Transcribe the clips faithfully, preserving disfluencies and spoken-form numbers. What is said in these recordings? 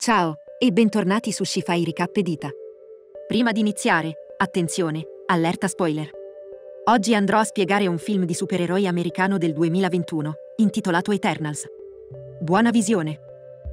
Ciao, e bentornati su Sci-Fi Recap Edita. Prima di iniziare, attenzione, allerta spoiler. Oggi andrò a spiegare un film di supereroi americano del duemilaventuno, intitolato Eternals. Buona visione!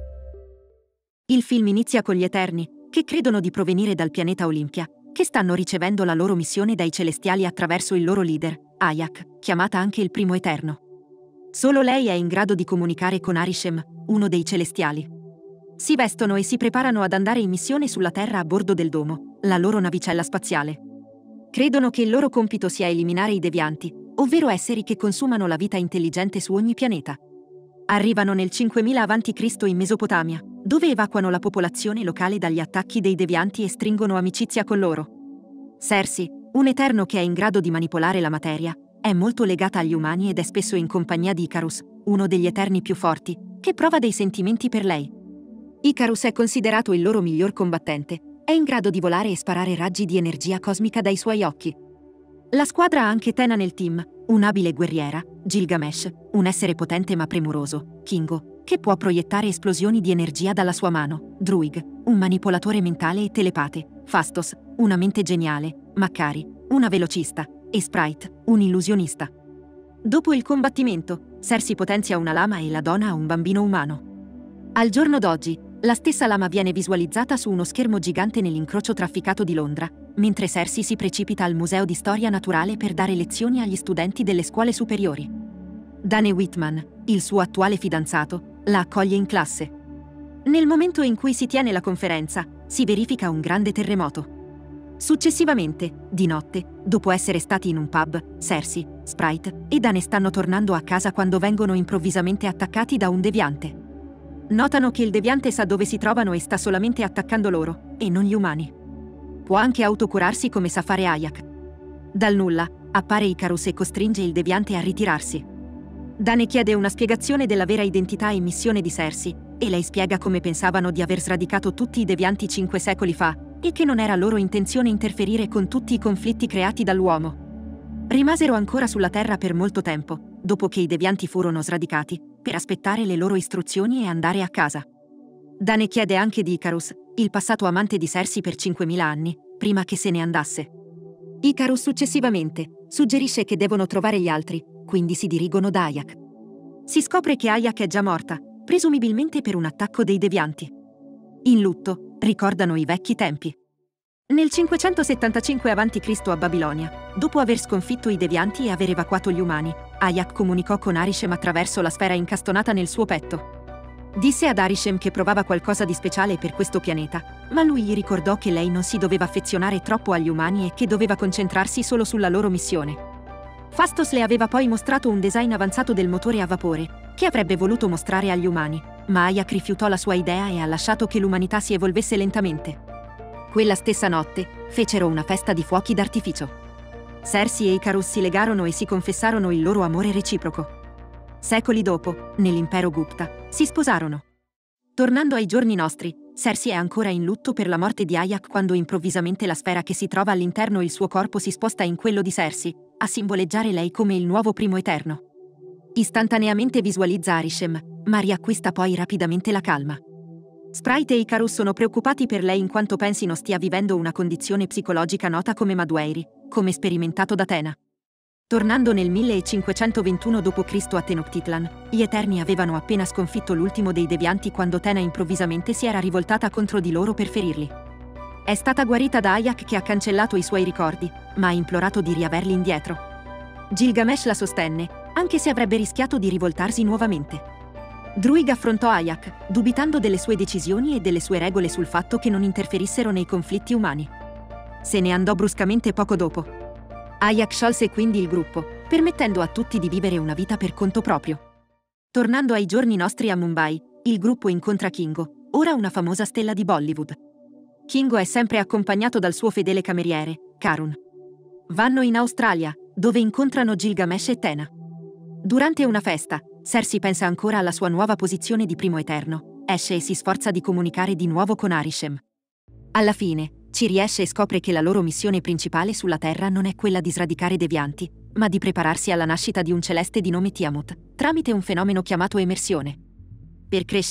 Il film inizia con gli Eterni, che credono di provenire dal pianeta Olimpia, che stanno ricevendo la loro missione dai Celestiali attraverso il loro leader, Ajak, chiamata anche il Primo Eterno. Solo lei è in grado di comunicare con Arishem, uno dei Celestiali. Si vestono e si preparano ad andare in missione sulla Terra a bordo del Domo, la loro navicella spaziale. Credono che il loro compito sia eliminare i devianti, ovvero esseri che consumano la vita intelligente su ogni pianeta. Arrivano nel cinquemila avanti Cristo in Mesopotamia, dove evacuano la popolazione locale dagli attacchi dei devianti e stringono amicizia con loro. Sersi, un eterno che è in grado di manipolare la materia, è molto legata agli umani ed è spesso in compagnia di Icarus, uno degli eterni più forti, che prova dei sentimenti per lei. Icarus è considerato il loro miglior combattente, è in grado di volare e sparare raggi di energia cosmica dai suoi occhi. La squadra ha anche Tena nel team, un'abile guerriera, Gilgamesh, un essere potente ma premuroso, Kingo, che può proiettare esplosioni di energia dalla sua mano, Druig, un manipolatore mentale e telepate, Phastos, una mente geniale, Makkari, una velocista, e Sprite, un illusionista. Dopo il combattimento, Sersi potenzia una lama e la dona a un bambino umano. Al giorno d'oggi, la stessa lama viene visualizzata su uno schermo gigante nell'incrocio trafficato di Londra, mentre Sersi si precipita al Museo di Storia Naturale per dare lezioni agli studenti delle scuole superiori. Dane Whitman, il suo attuale fidanzato, la accoglie in classe. Nel momento in cui si tiene la conferenza, si verifica un grande terremoto. Successivamente, di notte, dopo essere stati in un pub, Sersi, Sprite e Dane stanno tornando a casa quando vengono improvvisamente attaccati da un deviante. Notano che il deviante sa dove si trovano e sta solamente attaccando loro, e non gli umani. Può anche autocurarsi come sa fare Ajak. Dal nulla, appare Icarus e costringe il deviante a ritirarsi. Dane chiede una spiegazione della vera identità e missione di Sersi, e lei spiega come pensavano di aver sradicato tutti i devianti cinque secoli fa, e che non era loro intenzione interferire con tutti i conflitti creati dall'uomo. Rimasero ancora sulla Terra per molto tempo, dopo che i devianti furono sradicati, per aspettare le loro istruzioni e andare a casa. Dane chiede anche di Icarus, il passato amante di Sersi per cinquemila anni, prima che se ne andasse. Icarus successivamente suggerisce che devono trovare gli altri, quindi si dirigono da Ajak. Si scopre che Ajak è già morta, presumibilmente per un attacco dei devianti. In lutto, ricordano i vecchi tempi. Nel cinquecentosettantacinque avanti Cristo a Babilonia, dopo aver sconfitto i devianti e aver evacuato gli umani, Ajak comunicò con Arishem attraverso la sfera incastonata nel suo petto. Disse ad Arishem che provava qualcosa di speciale per questo pianeta, ma lui gli ricordò che lei non si doveva affezionare troppo agli umani e che doveva concentrarsi solo sulla loro missione. Phastos le aveva poi mostrato un design avanzato del motore a vapore, che avrebbe voluto mostrare agli umani, ma Ajak rifiutò la sua idea e ha lasciato che l'umanità si evolvesse lentamente. Quella stessa notte, fecero una festa di fuochi d'artificio. Sersi e Icarus si legarono e si confessarono il loro amore reciproco. Secoli dopo, nell'impero Gupta, si sposarono. Tornando ai giorni nostri, Sersi è ancora in lutto per la morte di Ajak quando improvvisamente la sfera che si trova all'interno il suo corpo si sposta in quello di Sersi, a simboleggiare lei come il nuovo Primo Eterno. Istantaneamente visualizza Arishem, ma riacquista poi rapidamente la calma. Sprite e Icarus sono preoccupati per lei in quanto pensino stia vivendo una condizione psicologica nota come Madureiri, come sperimentato da Tena. Tornando nel millecinquecentoventuno dopo Cristo a Tenochtitlan, gli Eterni avevano appena sconfitto l'ultimo dei devianti quando Tena improvvisamente si era rivoltata contro di loro per ferirli. È stata guarita da Ajak che ha cancellato i suoi ricordi, ma ha implorato di riaverli indietro. Gilgamesh la sostenne, anche se avrebbe rischiato di rivoltarsi nuovamente. Druig affrontò Ajak, dubitando delle sue decisioni e delle sue regole sul fatto che non interferissero nei conflitti umani. Se ne andò bruscamente poco dopo. Ajak sciolse quindi il gruppo, permettendo a tutti di vivere una vita per conto proprio. Tornando ai giorni nostri a Mumbai, il gruppo incontra Kingo, ora una famosa stella di Bollywood. Kingo è sempre accompagnato dal suo fedele cameriere, Karun. Vanno in Australia, dove incontrano Gilgamesh e Tena. Durante una festa, Sersi pensa ancora alla sua nuova posizione di Primo Eterno, esce e si sforza di comunicare di nuovo con Arishem. Alla fine, ci riesce e scopre che la loro missione principale sulla Terra non è quella di sradicare devianti, ma di prepararsi alla nascita di un celeste di nome Tiamut, tramite un fenomeno chiamato emersione. Per crescere,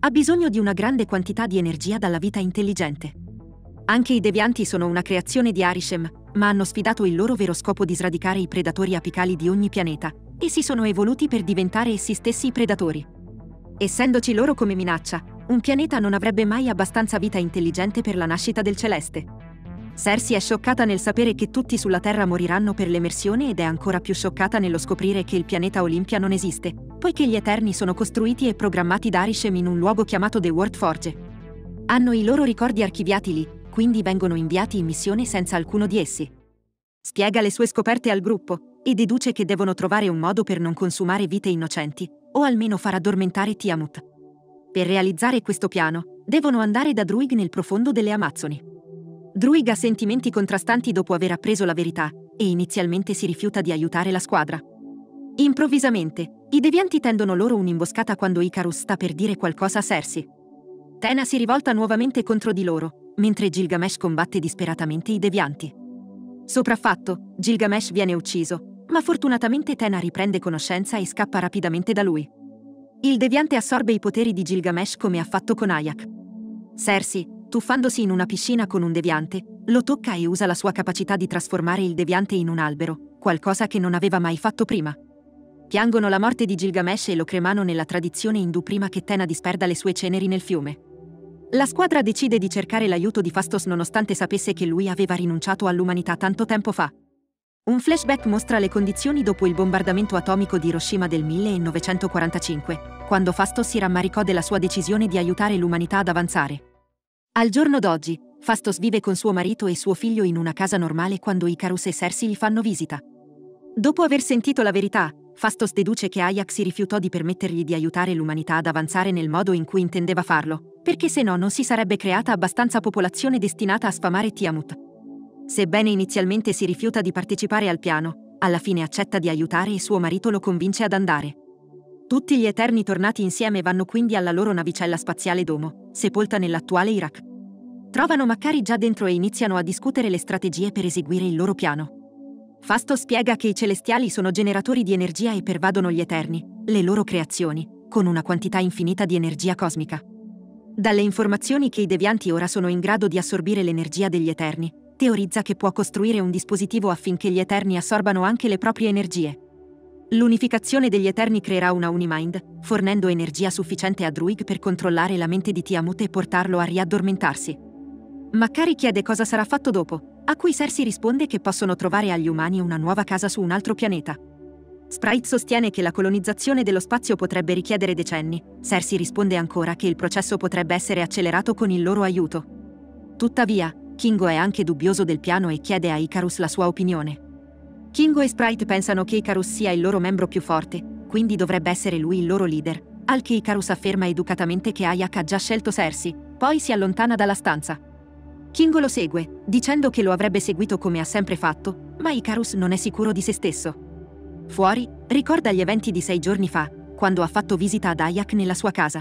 ha bisogno di una grande quantità di energia dalla vita intelligente. Anche i devianti sono una creazione di Arishem, ma hanno sfidato il loro vero scopo di sradicare i predatori apicali di ogni pianeta, e si sono evoluti per diventare essi stessi i predatori. Essendoci loro come minaccia, un pianeta non avrebbe mai abbastanza vita intelligente per la nascita del celeste. Cersei è scioccata nel sapere che tutti sulla Terra moriranno per l'emersione ed è ancora più scioccata nello scoprire che il pianeta Olimpia non esiste, poiché gli Eterni sono costruiti e programmati da Arishem in un luogo chiamato The Worldforge. Hanno i loro ricordi archiviati lì, quindi vengono inviati in missione senza alcuno di essi. Spiega le sue scoperte al gruppo, e deduce che devono trovare un modo per non consumare vite innocenti, o almeno far addormentare Tiamut. Per realizzare questo piano, devono andare da Druig nel profondo delle Amazzoni. Druig ha sentimenti contrastanti dopo aver appreso la verità, e inizialmente si rifiuta di aiutare la squadra. Improvvisamente, i devianti tendono loro un'imboscata quando Icarus sta per dire qualcosa a Cersei. Tena si rivolta nuovamente contro di loro, mentre Gilgamesh combatte disperatamente i devianti. Sopraffatto, Gilgamesh viene ucciso, ma fortunatamente Tena riprende conoscenza e scappa rapidamente da lui. Il deviante assorbe i poteri di Gilgamesh come ha fatto con Ayak. Cersei, tuffandosi in una piscina con un deviante, lo tocca e usa la sua capacità di trasformare il deviante in un albero, qualcosa che non aveva mai fatto prima. Piangono la morte di Gilgamesh e lo cremano nella tradizione indù prima che Tena disperda le sue ceneri nel fiume. La squadra decide di cercare l'aiuto di Phastos nonostante sapesse che lui aveva rinunciato all'umanità tanto tempo fa. Un flashback mostra le condizioni dopo il bombardamento atomico di Hiroshima del millenovecentoquarantacinque, quando Phastos si rammaricò della sua decisione di aiutare l'umanità ad avanzare. Al giorno d'oggi, Phastos vive con suo marito e suo figlio in una casa normale quando Icarus e Cersei gli fanno visita. Dopo aver sentito la verità, Phastos deduce che Ayak si rifiutò di permettergli di aiutare l'umanità ad avanzare nel modo in cui intendeva farlo, perché se no non si sarebbe creata abbastanza popolazione destinata a sfamare Tiamut. Sebbene inizialmente si rifiuta di partecipare al piano, alla fine accetta di aiutare e suo marito lo convince ad andare. Tutti gli Eterni tornati insieme vanno quindi alla loro navicella spaziale Domo, sepolta nell'attuale Iraq. Trovano Makkari già dentro e iniziano a discutere le strategie per eseguire il loro piano. Phastos spiega che i celestiali sono generatori di energia e pervadono gli Eterni, le loro creazioni, con una quantità infinita di energia cosmica. Dalle informazioni che i devianti ora sono in grado di assorbire l'energia degli Eterni, teorizza che può costruire un dispositivo affinché gli Eterni assorbano anche le proprie energie. L'unificazione degli Eterni creerà una Unimind, fornendo energia sufficiente a Druig per controllare la mente di Tiamut e portarlo a riaddormentarsi. Makkari chiede cosa sarà fatto dopo, a cui Cersei risponde che possono trovare agli umani una nuova casa su un altro pianeta. Sprite sostiene che la colonizzazione dello spazio potrebbe richiedere decenni. Cersei risponde ancora che il processo potrebbe essere accelerato con il loro aiuto. Tuttavia, Kingo è anche dubbioso del piano e chiede a Icarus la sua opinione. Kingo e Sprite pensano che Icarus sia il loro membro più forte, quindi dovrebbe essere lui il loro leader, al che Icarus afferma educatamente che Ayak ha già scelto Cersei, poi si allontana dalla stanza. Kingo lo segue, dicendo che lo avrebbe seguito come ha sempre fatto, ma Icarus non è sicuro di se stesso. Fuori, ricorda gli eventi di sei giorni fa, quando ha fatto visita ad Ayak nella sua casa.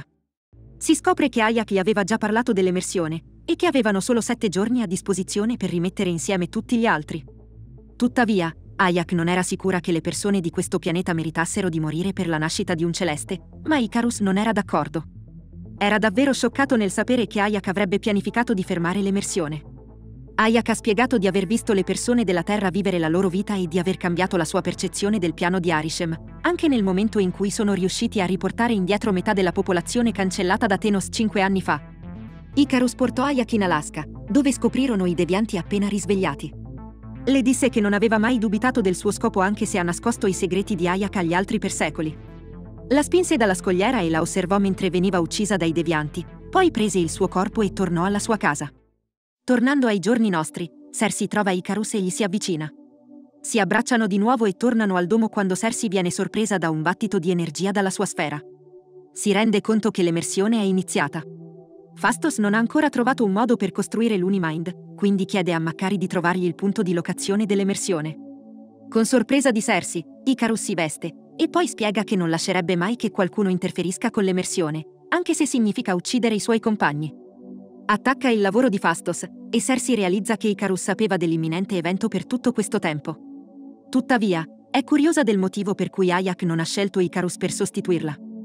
Si scopre che Ayak gli aveva già parlato dell'emersione, e che avevano solo sette giorni a disposizione per rimettere insieme tutti gli altri. Tuttavia, Ayak non era sicura che le persone di questo pianeta meritassero di morire per la nascita di un celeste, ma Icarus non era d'accordo. Era davvero scioccato nel sapere che Ayak avrebbe pianificato di fermare l'emersione. Ayak ha spiegato di aver visto le persone della Terra vivere la loro vita e di aver cambiato la sua percezione del piano di Arishem, anche nel momento in cui sono riusciti a riportare indietro metà della popolazione cancellata da Tenos cinque anni fa. Icarus portò Ayak in Alaska, dove scoprirono i devianti appena risvegliati. Le disse che non aveva mai dubitato del suo scopo anche se ha nascosto i segreti di Ayak agli altri per secoli. La spinse dalla scogliera e la osservò mentre veniva uccisa dai devianti, poi prese il suo corpo e tornò alla sua casa. Tornando ai giorni nostri, Cersei trova Icarus e gli si avvicina. Si abbracciano di nuovo e tornano al domo quando Cersei viene sorpresa da un battito di energia dalla sua sfera. Si rende conto che l'emersione è iniziata. Phastos non ha ancora trovato un modo per costruire l'Unimind, quindi chiede a Makkari di trovargli il punto di locazione dell'emersione. Con sorpresa di Cersei, Icarus si veste, e poi spiega che non lascerebbe mai che qualcuno interferisca con l'emersione, anche se significa uccidere i suoi compagni. Attacca il lavoro di Phastos, e Cersei realizza che Icarus sapeva dell'imminente evento per tutto questo tempo. Tuttavia, è curiosa del motivo per cui Ayak non ha scelto Icarus per sostituirla.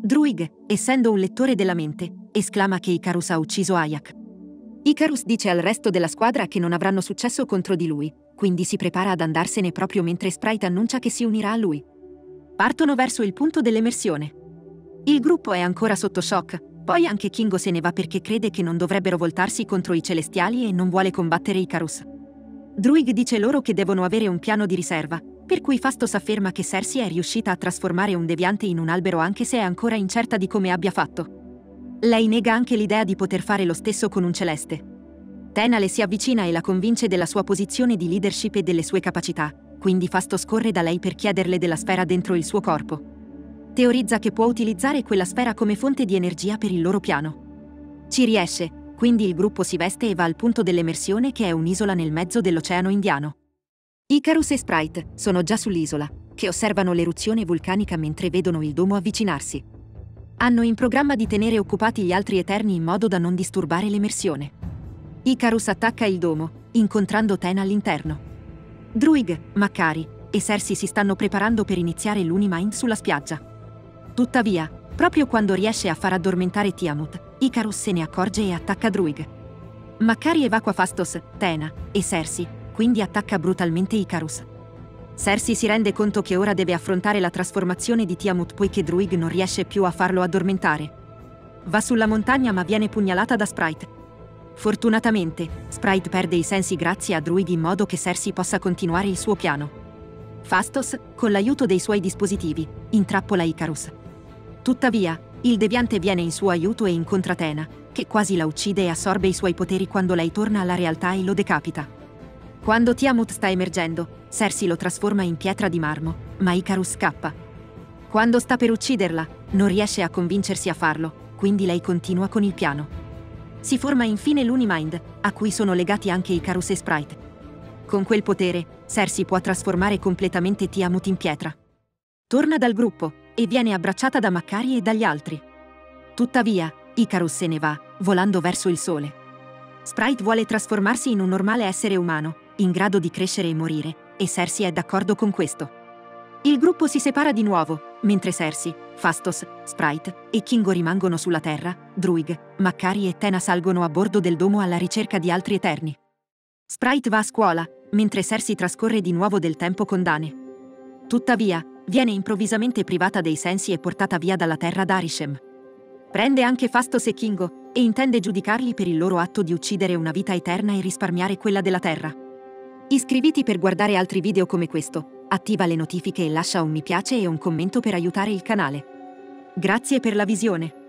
Druig, essendo un lettore della mente, esclama che Icarus ha ucciso Ayak. Icarus dice al resto della squadra che non avranno successo contro di lui, quindi si prepara ad andarsene proprio mentre Sprite annuncia che si unirà a lui. Partono verso il punto dell'emersione. Il gruppo è ancora sotto shock, poi anche Kingo se ne va perché crede che non dovrebbero voltarsi contro i Celestiali e non vuole combattere Icarus. Druig dice loro che devono avere un piano di riserva, per cui Phastos afferma che Cersei è riuscita a trasformare un deviante in un albero anche se è ancora incerta di come abbia fatto. Lei nega anche l'idea di poter fare lo stesso con un celeste. Tena le si avvicina e la convince della sua posizione di leadership e delle sue capacità, quindi Phastos corre da lei per chiederle della sfera dentro il suo corpo. Teorizza che può utilizzare quella sfera come fonte di energia per il loro piano. Ci riesce, quindi il gruppo si veste e va al punto dell'emersione che è un'isola nel mezzo dell'Oceano Indiano. Icarus e Sprite sono già sull'isola, che osservano l'eruzione vulcanica mentre vedono il domo avvicinarsi. Hanno in programma di tenere occupati gli altri Eterni in modo da non disturbare l'emersione. Icarus attacca il domo, incontrando Tena all'interno. Druig, Makkari e Cersei si stanno preparando per iniziare l'Unimind sulla spiaggia. Tuttavia, proprio quando riesce a far addormentare Tiamut, Icarus se ne accorge e attacca Druig. Makkari evacua Phastos, Tena e Cersei, quindi attacca brutalmente Icarus. Cersei si rende conto che ora deve affrontare la trasformazione di Tiamut poiché Druig non riesce più a farlo addormentare. Va sulla montagna ma viene pugnalata da Sprite. Fortunatamente, Sprite perde i sensi grazie a Druig in modo che Cersei possa continuare il suo piano. Phastos, con l'aiuto dei suoi dispositivi, intrappola Icarus. Tuttavia, il deviante viene in suo aiuto e incontra Tena, che quasi la uccide e assorbe i suoi poteri quando lei torna alla realtà e lo decapita. Quando Tiamut sta emergendo, Cersei lo trasforma in pietra di marmo, ma Icarus scappa. Quando sta per ucciderla, non riesce a convincersi a farlo, quindi lei continua con il piano. Si forma infine l'Unimind, a cui sono legati anche Icarus e Sprite. Con quel potere, Cersei può trasformare completamente Tiamut in pietra. Torna dal gruppo, e viene abbracciata da Makkari e dagli altri. Tuttavia, Icarus se ne va, volando verso il sole. Sprite vuole trasformarsi in un normale essere umano, in grado di crescere e morire, e Cersei è d'accordo con questo. Il gruppo si separa di nuovo, mentre Cersei, Phastos, Sprite e Kingo rimangono sulla Terra, Druig, Makkari e Tena salgono a bordo del domo alla ricerca di altri Eterni. Sprite va a scuola, mentre Cersei trascorre di nuovo del tempo con Dane. Tuttavia, viene improvvisamente privata dei sensi e portata via dalla Terra da Arishem. Prende anche Phastos e Kingo, e intende giudicarli per il loro atto di uccidere una vita eterna e risparmiare quella della Terra. Iscriviti per guardare altri video come questo, attiva le notifiche e lascia un mi piace e un commento per aiutare il canale. Grazie per la visione.